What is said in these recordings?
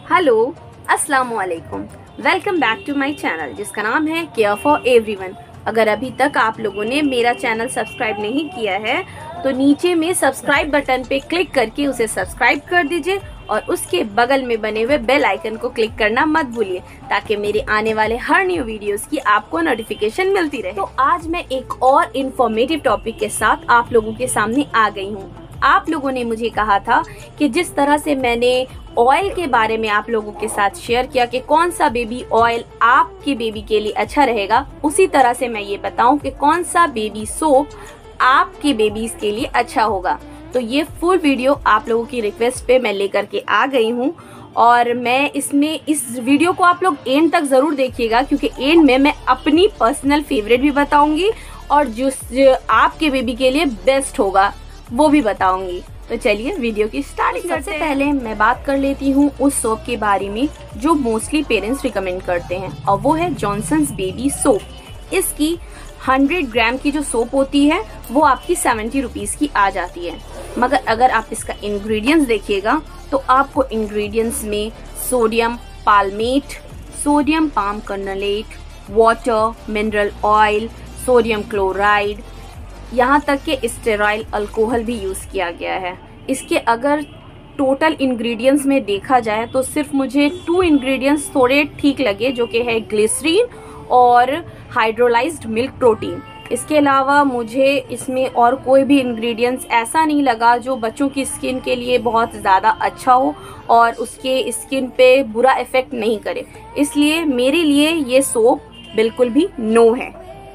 Hello, अस्सलाम वालेकुम। Welcome back to my channel जिसका नाम है केयर फॉर एवरीवन। अगर अभी तक आप लोगों ने मेरा चैनल सब्सक्राइब नहीं किया है तो नीचे में सब्सक्राइब बटन पे क्लिक करके उसे सब्सक्राइब कर दीजिए और उसके बगल में बने हुए बेल आइकन को क्लिक करना मत भूलिए ताकि मेरे आने वाले हर न्यू वीडियोस की आपको नोटिफिकेशन मिलती रहे। तो आज मैं एक और इन्फॉर्मेटिव टॉपिक के साथ आप लोगों के सामने आ गई हूँ। आप लोगों ने मुझे कहा था कि जिस तरह से मैंने ऑयल के बारे में आप लोगों के साथ शेयर किया कि कौन सा बेबी ऑयल आपके बेबी के लिए अच्छा रहेगा, उसी तरह से मैं ये बताऊं कि कौन सा बेबी सोप आपके बेबीज के लिए अच्छा होगा। तो ये फुल वीडियो आप लोगों की रिक्वेस्ट पे मैं लेकर के आ गई हूँ और मैं इस वीडियो को आप लोग एंड तक जरूर देखिएगा क्योंकि एंड में मैं अपनी पर्सनल फेवरेट भी बताऊंगी और जो आपके बेबी के लिए बेस्ट होगा वो भी बताऊंगी। तो चलिए वीडियो की स्टार्टिंग करते हैं। पहले मैं बात कर लेती हूँ उस सोप के बारे में जो मोस्टली पेरेंट्स रिकमेंड करते हैं और वो है जॉनसन्स बेबी सोप। इसकी 100 ग्राम की जो सोप होती है वो आपकी 70 रुपीज की आ जाती है, मगर अगर आप इसका इंग्रेडिएंट्स देखिएगा तो आपको इंग्रेडिएंट्स में sodium palmate, sodium palm kernelate, water, mineral oil, sodium chloride, यहाँ तक कि स्टेरॉइल अल्कोहल भी यूज किया गया है। इसके अगर टोटल इंग्रेडिएंट्स में देखा जाए तो सिर्फ मुझे 2 इंग्रेडिएंट्स थोड़े ठीक लगे जो कि है ग्लिसरीन और हाइड्रोलाइज्ड मिल्क प्रोटीन। इसके अलावा मुझे इसमें और कोई भी इंग्रेडिएंट्स ऐसा नहीं लगा जो बच्चों की स्किन के लिए बहुत ज़्यादा अच्छा हो और उसके स्किन पे बुरा इफेक्ट नहीं करे, इसलिए मेरे लिए ये सोप बिल्कुल भी नो है।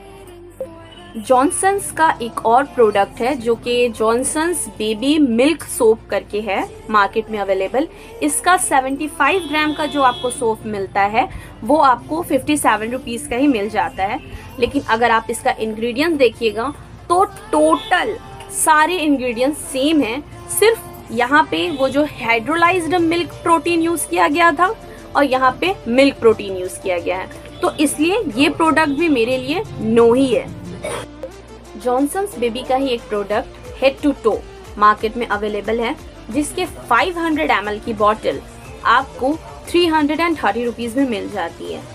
जॉनसन्स का एक और प्रोडक्ट है जो कि जॉनसन्स बेबी मिल्क सोप करके है मार्केट में अवेलेबल। इसका 75 ग्राम का जो आपको सोप मिलता है वो आपको 57 रुपीज का ही मिल जाता है, लेकिन अगर आप इसका इंग्रेडिएंट्स देखिएगा तो टोटल सारे इंग्रेडिएंट्स सेम हैं, सिर्फ यहाँ पे वो जो हाइड्रोलाइज्ड मिल्क प्रोटीन यूज किया गया था और यहाँ पे मिल्क प्रोटीन यूज किया गया है, तो इसलिए ये प्रोडक्ट भी मेरे लिए नो ही है। जॉनसन्स बेबी का ही एक product head to toe market में अवेलेबल है जिसके 500 ml की बॉटल आपको 330 रुपीज में मिल जाती है,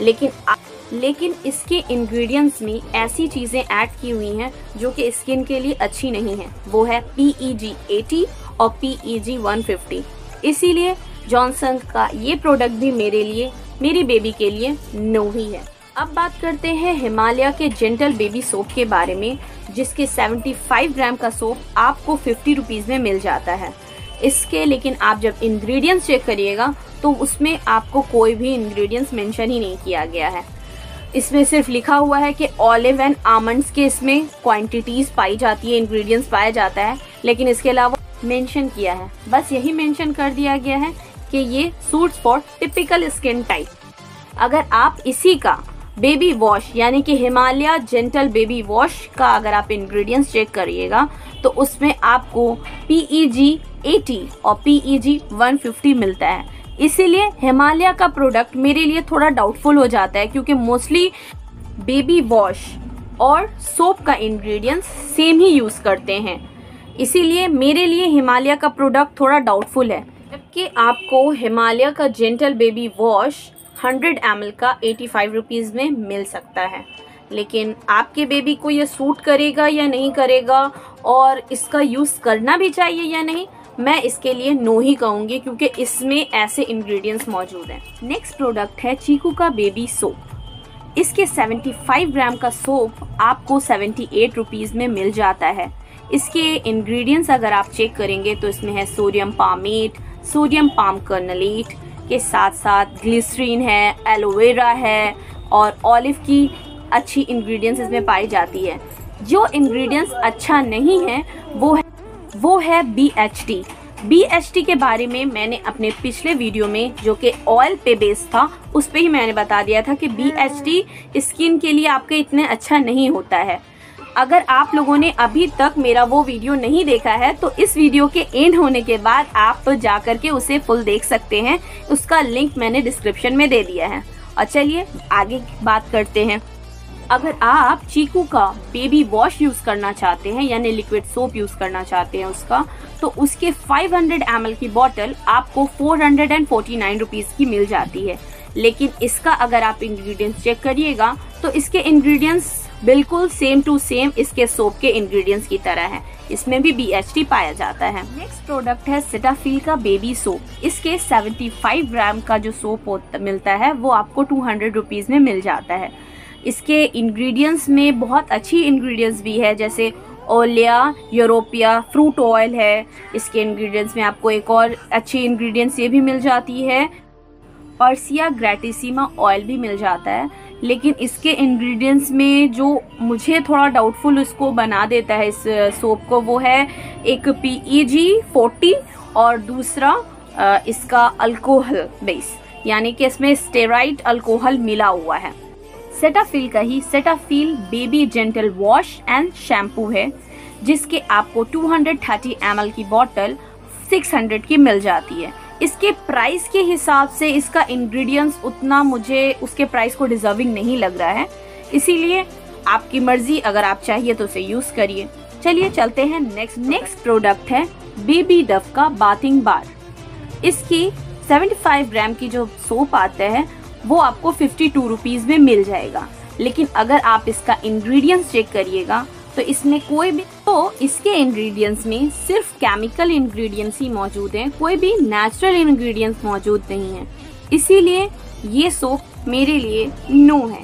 लेकिन इसके इंग्रेडिएंट्स में ऐसी चीजें ऐड की हुई हैं जो कि स्किन के लिए अच्छी नहीं है। वो है PEG 80 और PEG 150, इसीलिए जॉनसन्स का ये प्रोडक्ट भी मेरी बेबी के लिए नो ही है। अब बात करते हैं हिमालय के जेंटल बेबी सोप के बारे में जिसके 75 ग्राम का सोप आपको 50 रुपीज में मिल जाता है। इसके लेकिन आप जब इंग्रेडिएंट्स चेक करिएगा तो उसमें आपको कोई भी इंग्रेडिएंट्स मेंशन ही नहीं किया गया है। इसमें सिर्फ लिखा हुआ है कि ऑलिव एंड आमंड्स के इसमें क्वांटिटीज पाई जाती है, इंग्रेडिएंट्स पाया जाता है, लेकिन इसके अलावा मेंशन किया है, बस यही मेंशन कर दिया गया है कि ये suits for typical skin type. अगर आप इसी का बेबी वॉश यानी कि हिमालय जेंटल बेबी वॉश का अगर आप इंग्रेडिएंट्स चेक करिएगा तो उसमें आपको PEG 80 और PEG 150 मिलता है, इसीलिए हिमालय का प्रोडक्ट मेरे लिए थोड़ा डाउटफुल हो जाता है क्योंकि मोस्टली बेबी वॉश और सोप का इंग्रेडिएंट्स सेम ही यूज करते हैं, इसीलिए मेरे लिए हिमालय का प्रोडक्ट थोड़ा डाउटफुल है। जबकि आपको हिमालय का जेंटल बेबी वॉश 100 ml का 85 रुपीज में मिल सकता है, लेकिन आपके बेबी को ये सूट करेगा या नहीं करेगा और इसका यूज करना भी चाहिए या नहीं, मैं इसके लिए नो ही कहूंगी क्योंकि इसमें ऐसे इंग्रेडिएंट्स मौजूद हैं। नेक्स्ट प्रोडक्ट है चीकू का बेबी सोप। इसके 75 ग्राम का सोप आपको 78 रुपीज में मिल जाता है। इसके इंग्रेडिएंट्स अगर आप चेक करेंगे तो इसमें है sodium palmate, sodium palm kernelate के साथ साथ ग्लिसरीन है, एलोवेरा है और ऑलिव की अच्छी इंग्रेडिएंट्स इसमें पाई जाती है। जो इंग्रेडिएंट्स अच्छा नहीं है वो है BHT के बारे में मैंने अपने पिछले वीडियो में जो कि ऑयल पे बेस्ड था उस पे ही मैंने बता दिया था कि BHT स्किन के लिए आपके इतने अच्छा नहीं होता है। अगर आप लोगों ने अभी तक मेरा वो वीडियो नहीं देखा है तो इस वीडियो के एंड होने के बाद आप जा करके उसे फुल देख सकते हैं, उसका लिंक मैंने डिस्क्रिप्शन में दे दिया है। और चलिए आगे बात करते हैं। अगर आप चीकू का बेबी वॉश यूज करना चाहते हैं यानी लिक्विड सोप यूज करना चाहते हैं उसका, तो उसके 500 ml की बॉटल आपको 449 रुपीज की मिल जाती है। लेकिन इसका अगर आप इंग्रेडिएंट्स चेक करिएगा तो इसके इंग्रेडिएंट्स बिल्कुल सेम टू सेम इसके सोप के इंग्रेडिएंट्स की तरह है, इसमें भी BHT पाया जाता है। नेक्स्ट प्रोडक्ट है सेटाफिल का बेबी सोप। इसके 75 ग्राम का जो सोप मिलता है वो आपको 200 रुपीज में मिल जाता है। इसके इंग्रेडिएंट्स में बहुत अच्छी इंग्रेडिएंट्स भी है, जैसे ओलिया यूरोपिया फ्रूट ऑयल है। इसके इंग्रेडिएंट्स में आपको एक और अच्छी इंग्रेडिएंट्स ये भी मिल जाती है, पर्सिया ग्रेटिसिमा ऑयल भी मिल जाता है। लेकिन इसके इंग्रेडिएंट्स में जो मुझे थोड़ा डाउटफुल इसको बना देता है इस सोप को, वो है एक PEG40 और दूसरा इसका अल्कोहल बेस, यानी कि इसमें स्टेरॉइड अल्कोहल मिला हुआ है। सेटाफिल का ही Cetaphil baby gentle wash and shampoo है, जिसके आपको 230 ml की बॉटल 600 की मिल जाती है। इसके प्राइस के हिसाब से इसका इंग्रेडिएंट्स उतना मुझे उसके प्राइस को डिजर्विंग नहीं लग रहा है, इसीलिए आपकी मर्जी, अगर आप चाहिए तो उसे यूज करिए। चलिए चलते हैं नेक्स्ट प्रोडक्ट है बेबी डव का बाथिंग बार। इसकी 75 ग्राम की जो सोप आता है वो आपको 52 रुपीज में मिल जाएगा। लेकिन अगर आप इसका इंग्रेडिएंट्स चेक करिएगा तो इसमें इसके इंग्रेडिएंट्स में सिर्फ केमिकल इंग्रेडिएंट्स ही मौजूद हैं, कोई भी नेचुरल इंग्रेडिएंट्स मौजूद नहीं है, इसीलिए ये सोप मेरे लिए नो है।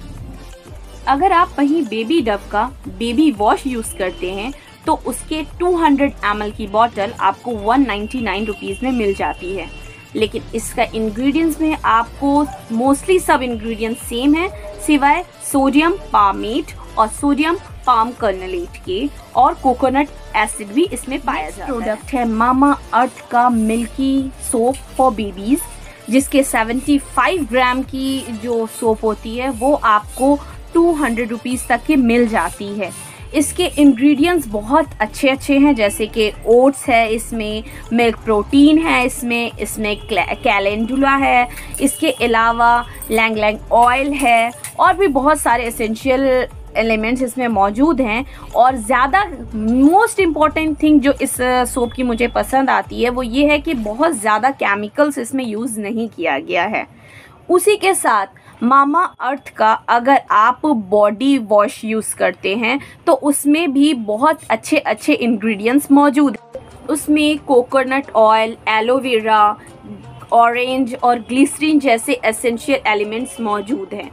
अगर आप वहीं बेबी डव का बेबी वॉश यूज करते हैं तो उसके 200 ml की बॉटल आपको 199 रुपीज में मिल जाती है। लेकिन इसका इंग्रेडिएंट्स में आपको मोस्टली सब इंग्रेडिएंट्स सेम है, सिवाय सोडियम पामेट और सोडियम पाम कर्नलेट के, और कोकोनट एसिड भी इसमें पाया जाता है। प्रोडक्ट है मामा अर्थ का मिल्की सोप फॉर बेबीज, जिसके 75 ग्राम की जो सोप होती है वो आपको 200 रुपीज तक की मिल जाती है। इसके इंग्रेडिएंट्स बहुत अच्छे हैं, जैसे कि ओट्स है, इसमें मिल्क प्रोटीन है, इसमें कैलेंडुला है, इसके अलावा लैंग लैंग ऑयल है, और भी बहुत सारे एसेंशियल एलिमेंट्स इसमें मौजूद हैं। और ज़्यादा मोस्ट इम्पॉर्टेंट थिंग जो इस सोप की मुझे पसंद आती है वो ये है कि बहुत ज़्यादा केमिकल्स इसमें यूज़ नहीं किया गया है। उसी के साथ मामा अर्थ का अगर आप बॉडी वॉश यूज़ करते हैं तो उसमें भी बहुत अच्छे इंग्रेडिएंट्स मौजूद हैं। उसमें कोकोनट ऑयल, एलोवेरा, ऑरेंज और ग्लिसरीन जैसे एसेंशियल एलिमेंट्स मौजूद हैं।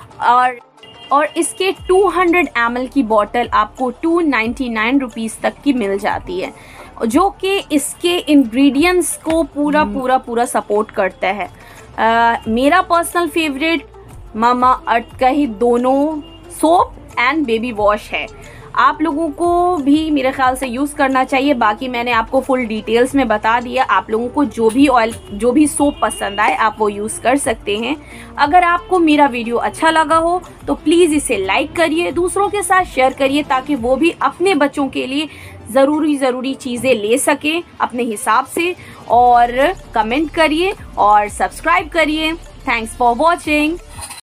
और इसके 200 ml की बॉटल आपको 299 रुपीज़ तक की मिल जाती है, जो कि इसके इंग्रेडिएंट्स को पूरा सपोर्ट करता है। मेरा पर्सनल फेवरेट मामा अर्थ का ही दोनों सोप एंड बेबी वॉश है। आप लोगों को भी मेरे ख्याल से यूज़ करना चाहिए। बाकी मैंने आपको फुल डिटेल्स में बता दिया, आप लोगों को जो भी सोप पसंद आए आप वो यूज़ कर सकते हैं। अगर आपको मेरा वीडियो अच्छा लगा हो तो प्लीज़ इसे लाइक करिए, दूसरों के साथ शेयर करिए, ताकि वो भी अपने बच्चों के लिए ज़रूरी चीज़ें ले सकें अपने हिसाब से। और कमेंट करिए और सब्सक्राइब करिए। Thanks for watching.